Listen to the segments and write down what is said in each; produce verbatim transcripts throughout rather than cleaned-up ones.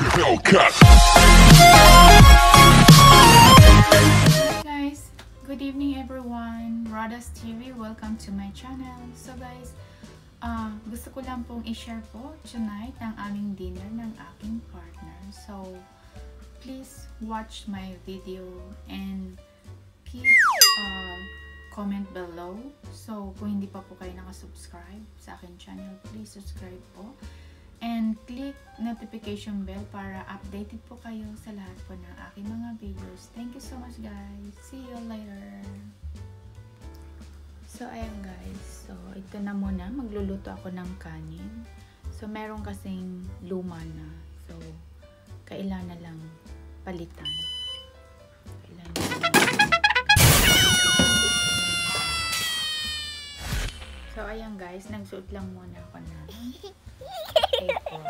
Hellcat. Hi guys, good evening everyone. Rhoda's T V, welcome to my channel. So guys, uh, gusto ko lang pong i-share po tonight ang aming dinner ng aking partner. So please watch my video and keep uh, comment below. So kung hindi pa po kayo nakasubscribe sa aking channel, please subscribe po. And click notification bell para updated po kayo sa lahat po ng aking mga videos. Thank you so much guys. See you later. So ayan guys. So ito na muna. Magluluto ako ng kanin. So meron kasing luma na. So kailangan na lang palitan. Kailangan na lang. So ayan guys. Nagsuot lang muna ako na paper.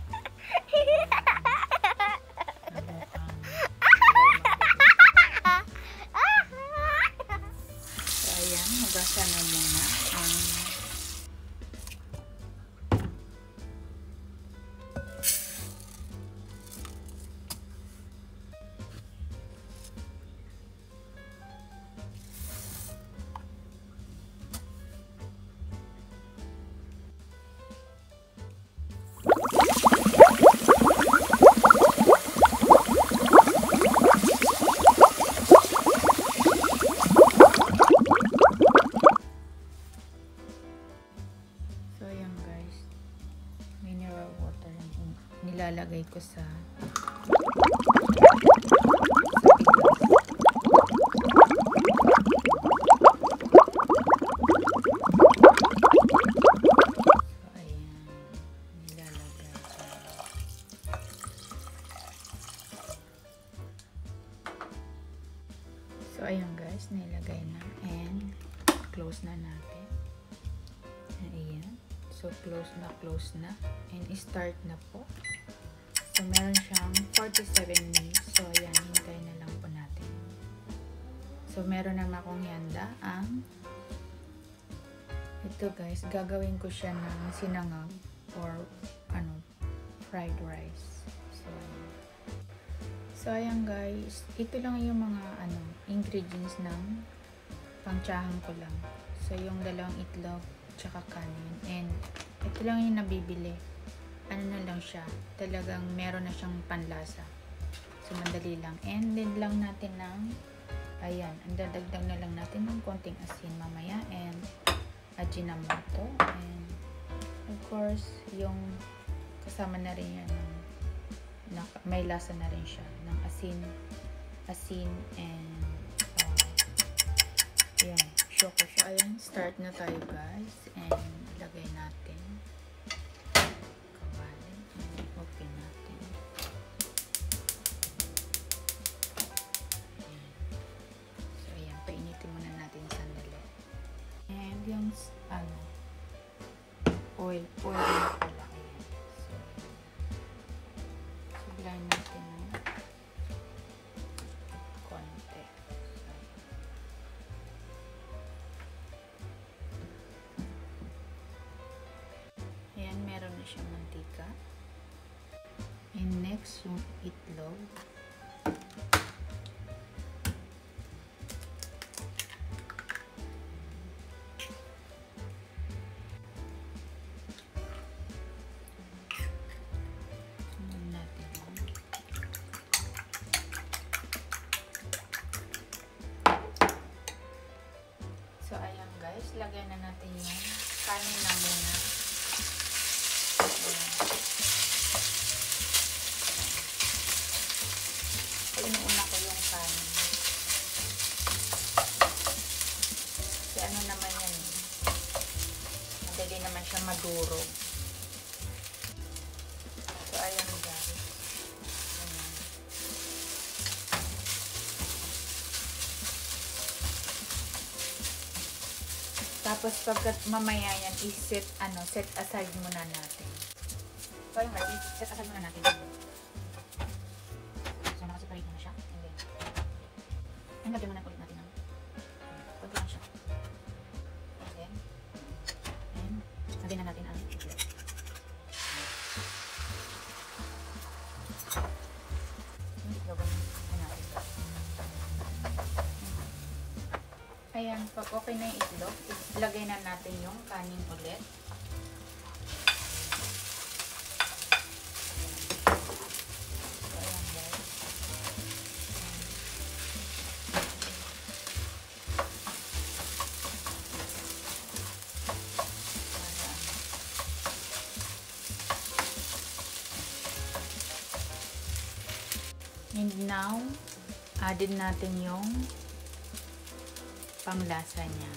So ayan, hugasan na muna ang nilalagay ko sa So ayan guys, nilagay na and close na natin. Ayan. So close na, close na and start na po. So meron siyang forty-seven minutes. So ayan, hintay na lang po natin. So meron naman akong handa ang ito guys, gagawin ko siya ng sinangag or ano, fried rice. So So ayan guys, ito lang yung mga ano, ingredients ng pangtsahan ko lang. So yung dalawang itlog, tsaka kanin. And ito lang yung nabibili. Ano na lang siya, talagang meron na siyang panlasa. So madali lang. And then lang natin ng, ayan, ang dadagdag na lang natin ng konting asin mamaya. And ajinomoto. And of course, yung kasama na rin yan ng na, may lasa na rin siya ng asin asin and uh, ayan, syoko siya. Ayan, start na tayo guys and ilagay natin kawali and open natin. Ayan. So ayan, painitin muna natin sandali and yung ano oil oil na pala. Ayan, natin ng konti. Ayan, meron na siyang mantika. And next, yung itlog. So, ayan guys, lagyan na natin yung kanin na muna. Inuuna ko yung kanin. Kasi ano naman yan, madali naman siya madurog. So, ayan guys. Tapos pagkat mamaya yan, i-set ano, set aside muna natin. So ayun guys, set aside muna natin. So naka-separate na siya. And then, and lagyan muna ulit natin ng konti lang siya. And then, and lagyan na natin ang itlog. ayan, pag okay na yung itlog, ilagay na natin yung kanin ulit. So, ayan guys. And now, added natin yung panglasa niya.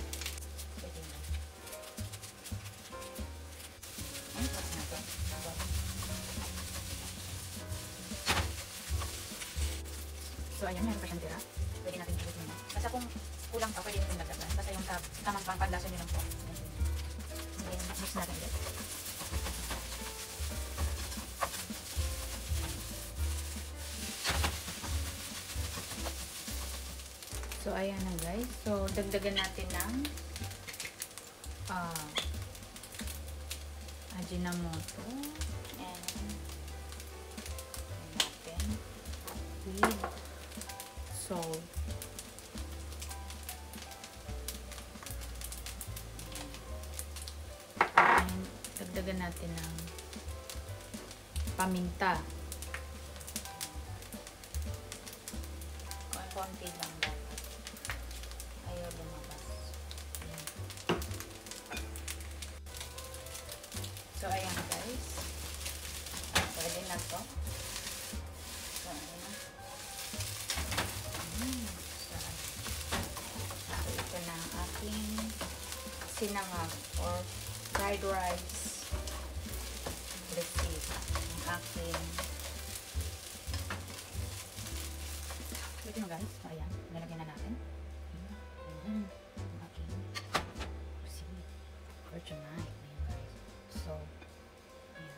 So, ayan, meron pa siyang tira. Pwede natin i-mix muna. Basta kung kulang pa, pwede natin dagdagan. Basta yung tab, tamang panglasa nyo lang po. Ayan, mix natin ulit. So, ayan na guys. So, dagdagan natin ng uh, ajinomoto. And natin with salt. And dagdagan natin ng paminta. Konti lang dapat. Ayaw lumabas. Ayan. So, ayan guys. Pwede na to. So, ayan na. Mm, so, so, ito na ang aking sinangag or fried rice recipe. Ang aking pwede mo guys. So, ayan. Nalagyan na natin. Ayan. Ang aking recipe for tonight. Ayan guys. So, ayan.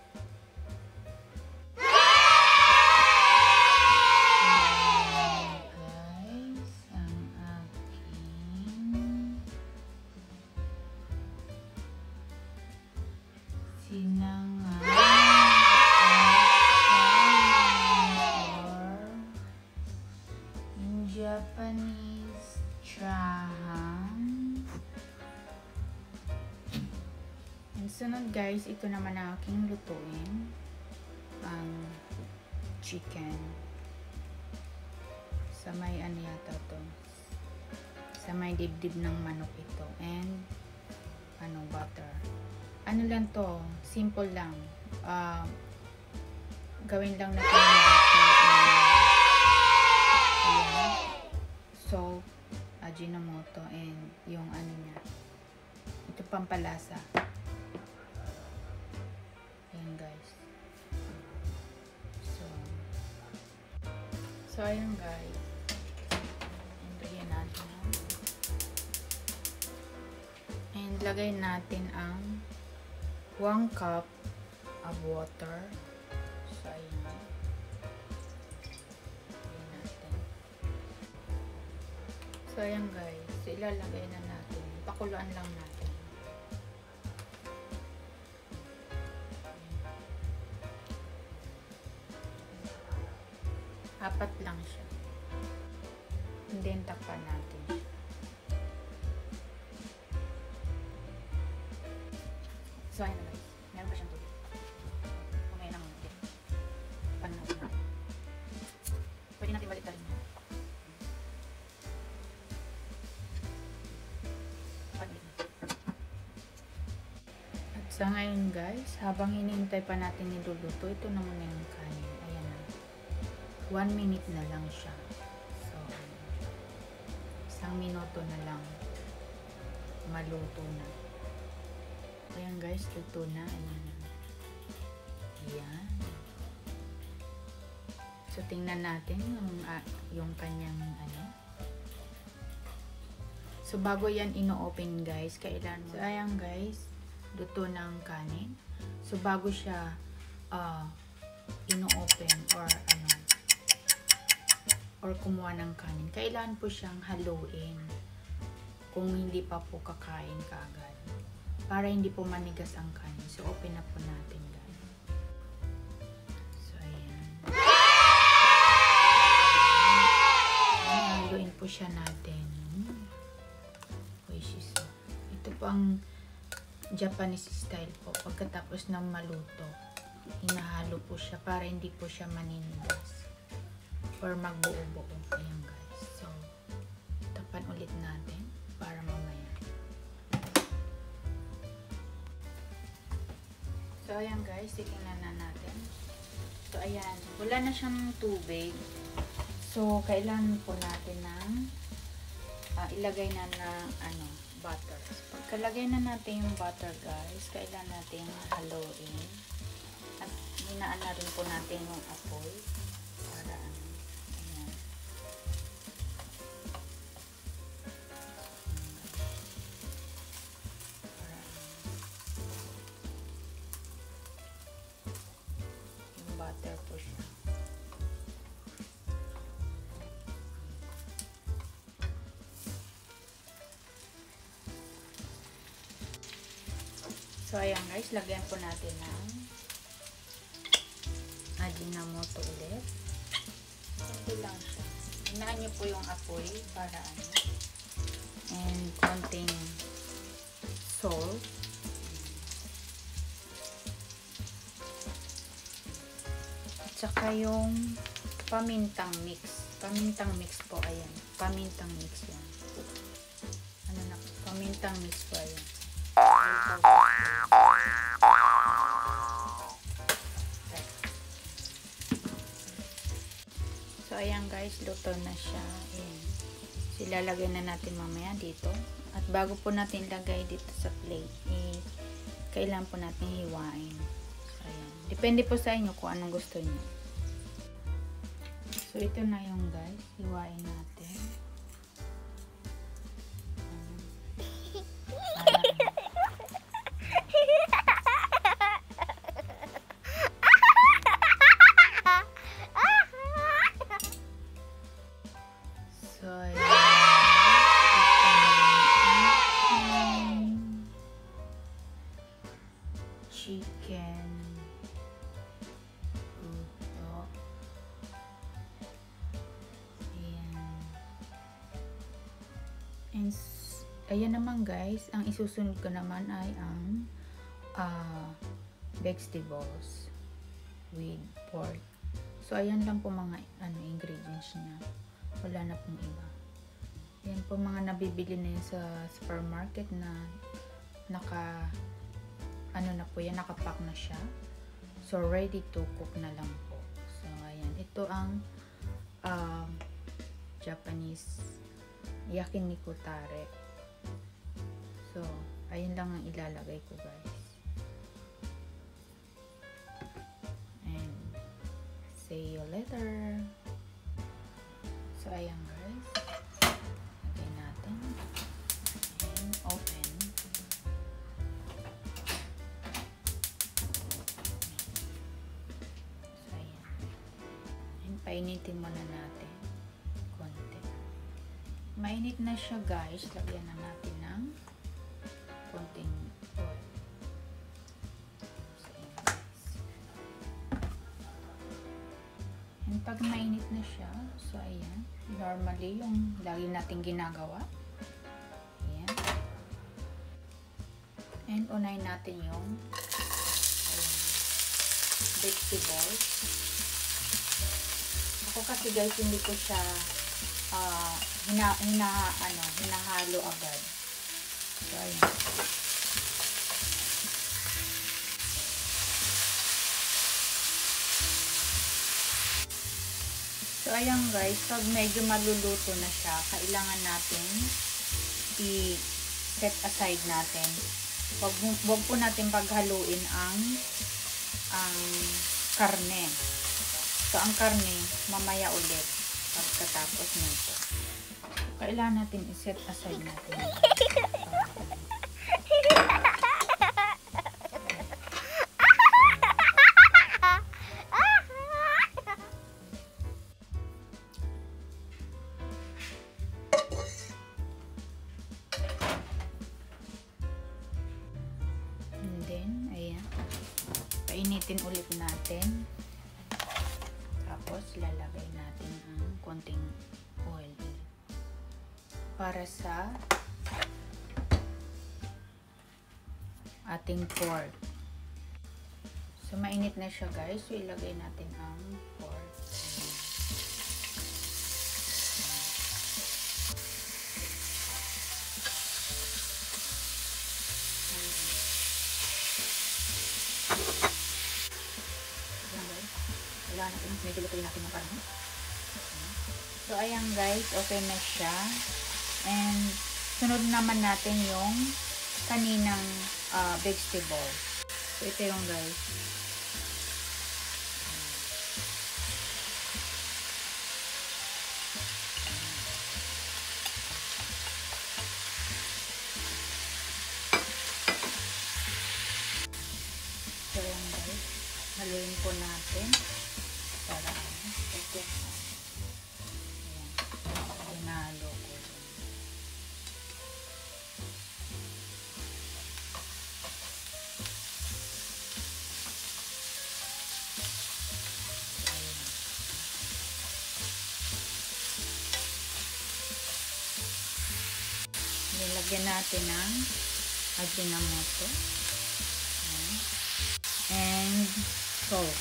Ayan guys. Ang aking sinangag Japanese chahang. And sunod guys, ito naman ang aking lutuin. Ang chicken. Sa may ano yata to. Sa may dibdib ng manok ito. And ano, butter. Ano lang to, simple lang. Uh, gawin lang natin yung butter. Ayan. Salt, ajinomoto, and yung ano niya. Ito pampalasa. Ayan guys. So, so ayan guys. And lagyan natin. And lagay natin ang one cup of water. So, ayan. So, ayan guys. So, ilalagay na natin. Pakuluan lang natin. Apat lang siya. And then, takpan natin siya. So, ayan na guys. Meron pa siyang tubig. Kumaya lang natin. Paano natin natin. Pwede natin balik tayo. Sa ngayon guys, habang hinihintay pa natin niluluto, ito na muna yung kanin. Ayan na. One minute na lang siya. So, isang minuto na lang maluto na. Ayan guys, luto na. Ayan na. Ayan. So, tingnan natin yung, uh, yung kanyang ano. So, bago yan ino-open guys, kailan mo. So, ayan guys. Luto ng kanin. So, bago siya uh, ino-open or ano, or kumuha ng kanin, kailangan po siyang haluin kung hindi pa po kakain kaagad. Para hindi po manigas ang kanin. So, open na po natin guys. So, ayan. Ayan, haluin po siya natin. po ang Japanese style po. Pagkatapos ng maluto, hinahalo po siya para hindi po siya maninigas or magbuo-buo. Ayan guys. So, tapan ulit natin para mamaya. So, ayan guys. Titingnan na natin. So, ayan. Wala na siyang tubig. So, kailangan po natin ng uh, ilagay na ng ano, butter. So, pagkalagay na natin yung butter guys, kailangan natin haluin. At hinaan na rin po natin yung apoy para ano, ayan. Para yung butter po siya. So, ayan guys, lagyan po natin ng ajinomoto ulit. Ito lang siya. Hinaan nyo po yung apoy para ano. And konting salt. At saka yung pamintang mix. Pamintang mix po, ayan. Pamintang mix yan. Ano na, pamintang mix po, ayan. So, ayan guys, luto na siya. Ayan. So, ilalagay na natin mamaya dito. At bago po natin lagay dito sa plate, eh, kailangan po natin hiwain. So, ayan. Depende po sa inyo kung anong gusto niyo. So, ito na yung guys. Hiwain natin. Chicken puto. Ayan. And ayan naman guys, ang isusunod ko naman ay ang uh, vegetables with pork. So ayan lang po mga ano, ingredients niya. Wala na pong iba. Ayan po mga nabibili na yun sa supermarket na naka ano na po yan, nakapack na siya. So, ready to cook na lang po. So, ayan. Ito ang um, Japanese yakinikutare. So, ayun lang ang ilalagay ko guys. And, see you later. So, ayan guys. Lagay natin. And, open. Painitin muna natin konti. Mainit na siya guys, lagyan na natin ng konting oil. So, and pag mainit na siya, so ayan, normally yung lagi natin ginagawa. Ayan. And unahin natin yung ayan, vegetables. Ako kasi guys, hindi ko siya uh, hina, hina, ano, hinahalo agad. So, ayan. So, ayan guys, pag medyo maluluto na siya, kailangan natin i-set aside natin. Wag, wag po natin paghaluin ang ang karne. So, ang karne, mamaya ulit pagkatapos nito. Kailangan natin i-set aside natin. And then, ayan. Painitin ulit natin. Tapos, lalagay natin ang konting oil para sa ating pork. So, mainit na siya guys. So, ilagay natin ang pork. Ayan guys. Kailangan natin, medyo lutuin natin yung parang. So, ayan guys. Okay na siya. And, sunod naman natin yung kaninang uh, vegetable. So, ito yung guys. So, ayan guys. Haluin po natin. Para, okay. Ayan. Hinalo ko. Nilagyan natin ng ajinomoto and salt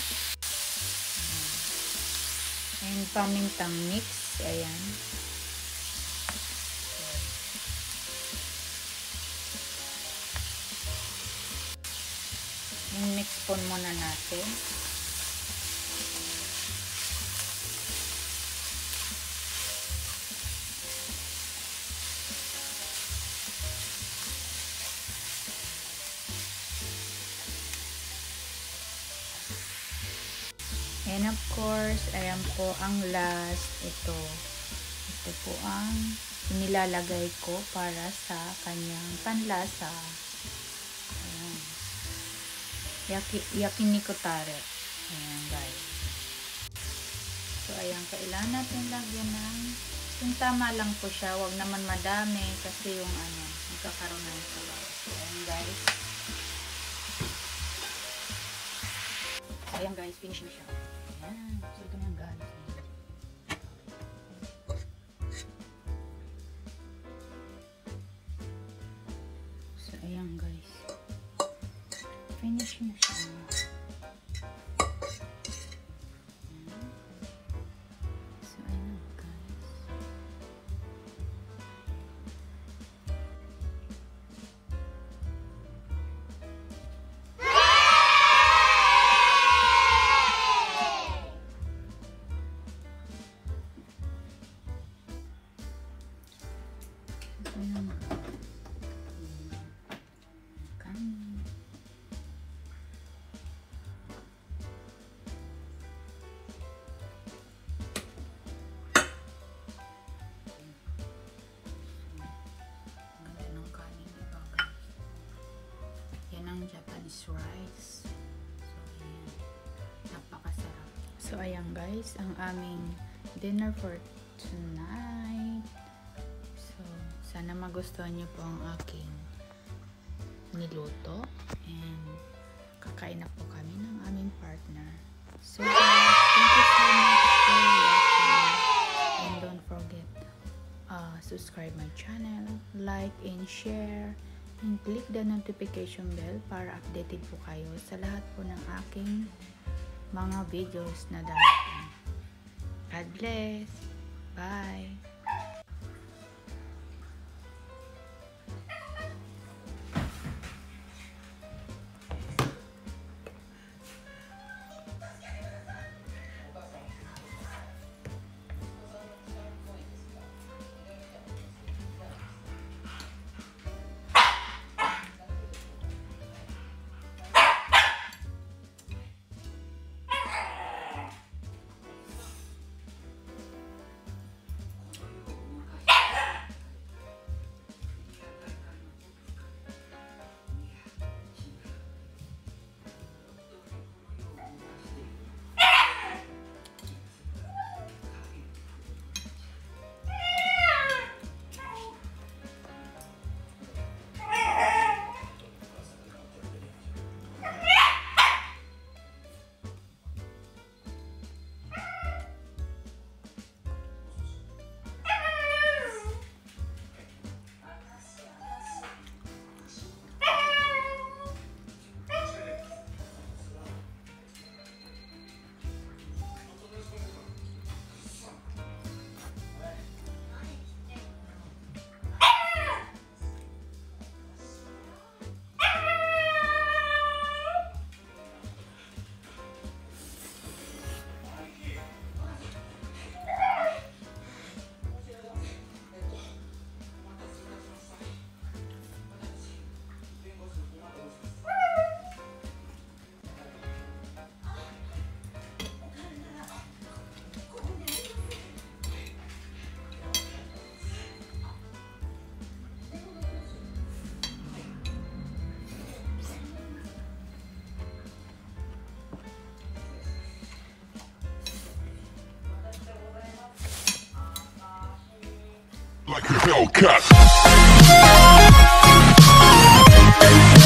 and pamintang mix. Ayan. And mix po muna natin. And of course, ayan po ang last. Ito. Ito po ang nilalagay ko para sa kanyang panlasa. Ayan. Yaki, yakinikotare. Ayan guys. So, ayan. Kailangan natin lagyan ng yung tama lang po siya. Huwag naman madami kasi yung ano, magkakaroon ng sabaw. So, ayan guys. Ayan guys, finish na siya. Ayan. So, ito na yung guys. So, ayan guys. Finish na siya. Ayan. So, ayan guys. Ayan. Kanin. Ganda ng kanin, diba guys? Yan ang Japanese rice. So, ayan. Napakasarap. So, ayan guys, ang aming dinner for tonight. So, sana magustuhan niyo po ang aking niluto. And, kakain na po kami ng aming partner. So, guys, thank you so much for watching. And don't forget, uh, subscribe my channel, like and share, and click the notification bell para updated po kayo sa lahat po ng aking mga videos na darating. God bless! Bye! Like a Hellcat.